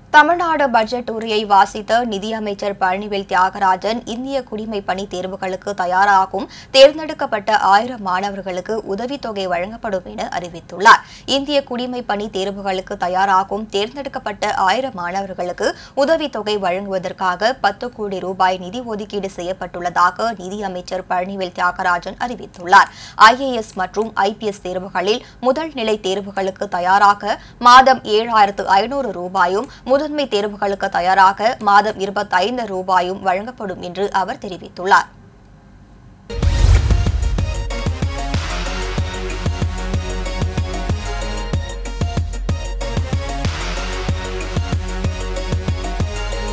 Tamil Nadu budget உரையை வாசித்த நிதியமைச்சர் பழனிவேல் தியாகராஜன் இந்திய குடிமைப் பணி தேர்வுகளுக்கு தயாராகும் தேர்ந்தெடுக்கப்பட்ட 1000 மாணவர்களுக்கு உதவித்தொகை வழங்கப்படும் என அறிவித்துள்ளார். இந்திய குடிமைப் பணி தேர்வுகளுக்கு தயாராகும் தேர்ந்தெடுக்கப்பட்ட 1000 மாணவர்களுக்கு உதவித்தொகை வழங்குவதற்காக 10 கோடி ரூபாய் நிதி ஒதுக்கீடு செய்யப்பட்டுள்ளதாக நிதியமைச்சர் பழனிவேல் தியாகராஜன் அறிவித்துள்ளார். IAS மற்றும் IPS தேர்வுகளில் முதல் நிலை தேர்வுகளுக்கு தயாராக மாதம் 7500 ரூபாயும் முதன்மை தேர்வுகளுக்கு தயாராக மாதம் 25 ரூபாயும் வழங்கப்படும் என்று அவர் தெரிவித்துள்ளார்.